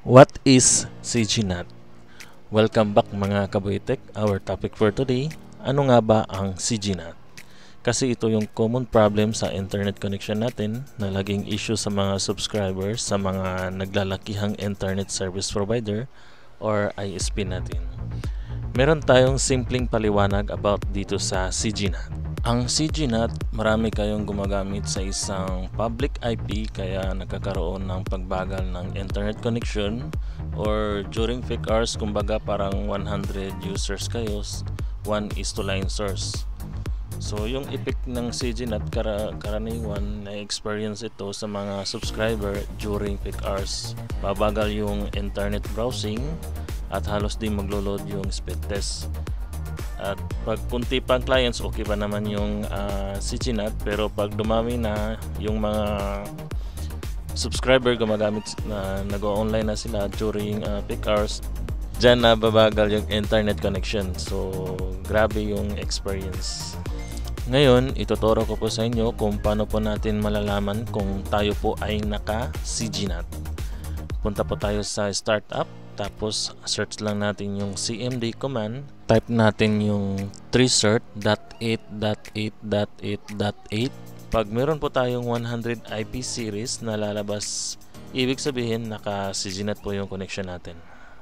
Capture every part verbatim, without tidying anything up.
What is C G N A T? Welcome back mga kaboytek. Our topic for today, ano nga ba ang C G N A T? Kasi ito yung common problem sa internet connection natin na laging issue sa mga subscribers sa mga naglalakihang internet service provider or I S P natin. Meron tayong simpleng paliwanag about dito sa C G N A T. Ang C G N A T, marami kayong gumagamit sa isang public I P kaya nagkakaroon ng pagbagal ng internet connection or during peak hours, kumbaga parang one hundred users kayo, one is to line source. So yung effect ng C G N A T, kara karaniwan na experience ito sa mga subscriber during peak hours. Babagal yung internet browsing at halos di maglo-load yung speed test. At pag kunti pang clients, okay pa naman yung uh, C G N A T, pero pag dumami na yung mga subscriber gumagamit na nag-online na sila during uh, peak hours, dyan na babagal yung internet connection. So grabe yung experience. Ngayon, ituturo ko po sa inyo kung paano po natin malalaman kung tayo po ay naka-C G N A T. Punta po tayo sa startup, tapos search lang natin yung C M D command. Type natin yung three cert dot eight dot eight dot eight dot eight. Pag meron po tayong one hundred I P series na lalabas, ibig sabihin naka-C G N A T po yung connection natin.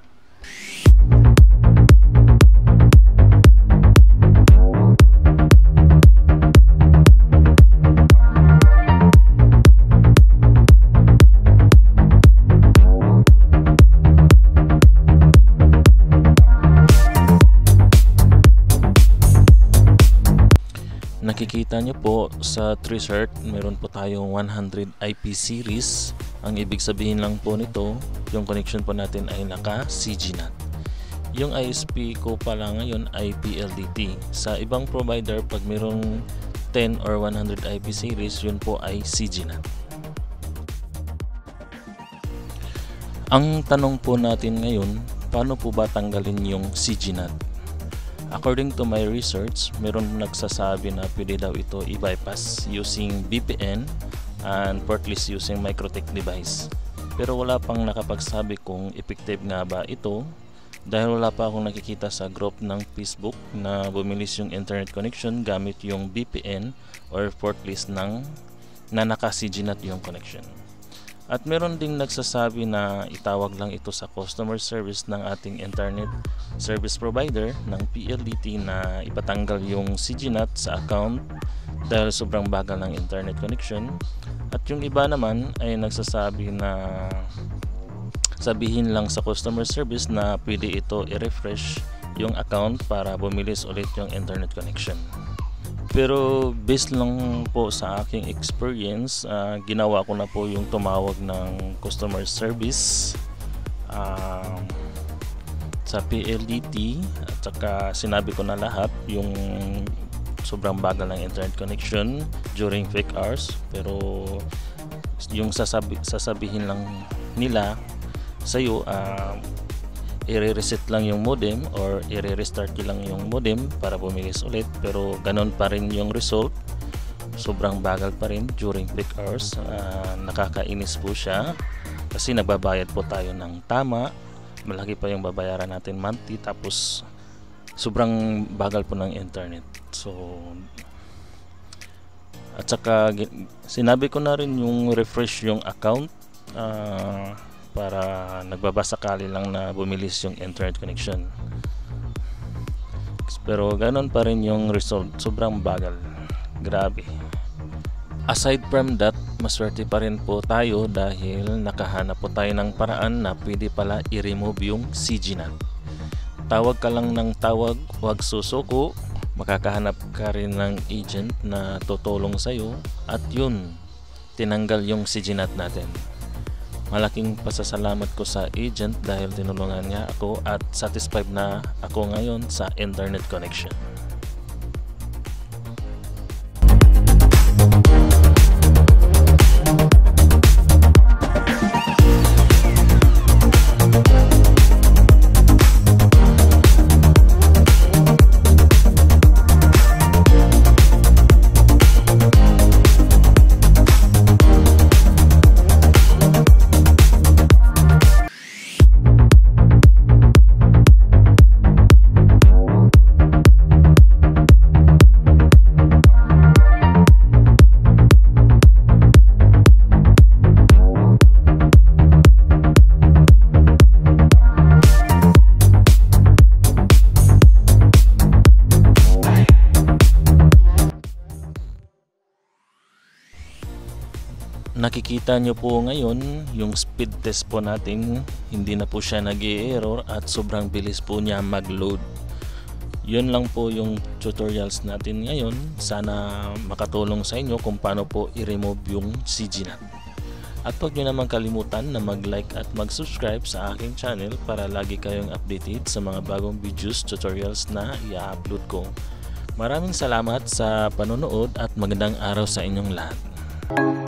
Nakikita nyo po sa three cert, meron po tayong one hundred I P series. Ang ibig sabihin lang po nito, yung connection po natin ay naka-C G N A T. Yung I S P ko pala ngayon ay P L D T. Sa ibang provider, pag merong ten or one hundred I P series, yun po ay C G N A T. Ang tanong po natin ngayon, paano po ba tanggalin yung C G N A T? According to my research, meron nagsasabi na pwede daw ito i-bypass using V P N and portless using MikroTik device. Pero wala pang nakapagsabi kung effective nga ba ito dahil wala pa akong nakikita sa group ng Facebook na bumilis yung internet connection gamit yung V P N or portless ng na naka-C G N A T yung connection. At meron ding nagsasabi na itawag lang ito sa customer service ng ating internet service provider ng P L D T na ipatanggal yung C G N A T sa account dahil sobrang bagal ng internet connection. At yung iba naman ay nagsasabi na sabihin lang sa customer service na pwede ito i-refresh yung account para bumilis ulit yung internet connection. Pero based lang po sa aking experience, uh, ginawa ko na po yung tumawag ng customer service uh, sa P L D T at saka sinabi ko na lahat yung sobrang bagal ng internet connection during peak hours. Pero yung sasabi, sasabihin lang nila sa iyo, uh, i-reset lang yung modem or i-restart lang yung modem para bumilis ulit, pero ganon pa rin yung result, sobrang bagal pa rin during peak hours. Uh, nakakainis po siya kasi nagbabayad po tayo ng tama, malaki pa yung babayaran natin monthly, tapos sobrang bagal po ng internet. So at saka sinabi ko na rin yung refresh yung account uh, para nagbabasakali lang na bumilis yung internet connection. Pero ganon pa rin yung result, sobrang bagal, grabe. Aside from that, maswerte pa rin po tayo dahil nakahanap po tayo ng paraan na pwede pala i-remove yung C G N A T. Tawag ka lang ng tawag, huwag susuko, makakahanap ka rin ng agent na tutulong sa'yo at yun, tinanggal yung C G N A T natin. Malaking pasasalamat ko sa agent dahil tinulungan niya ako at satisfied na ako ngayon sa internet connection. nakikita nyo po ngayon yung speed test po natin, hindi na po siya nag-i-error at sobrang bilis po niya mag-load. Yun lang po yung tutorials natin ngayon. Sana makatulong sa inyo kung paano po i-remove yung C G N A T. At huwag nyo naman kalimutan na mag-like at mag-subscribe sa aking channel para lagi kayong updated sa mga bagong videos, tutorials na i-upload ko. Maraming salamat sa panonood at magandang araw sa inyong lahat.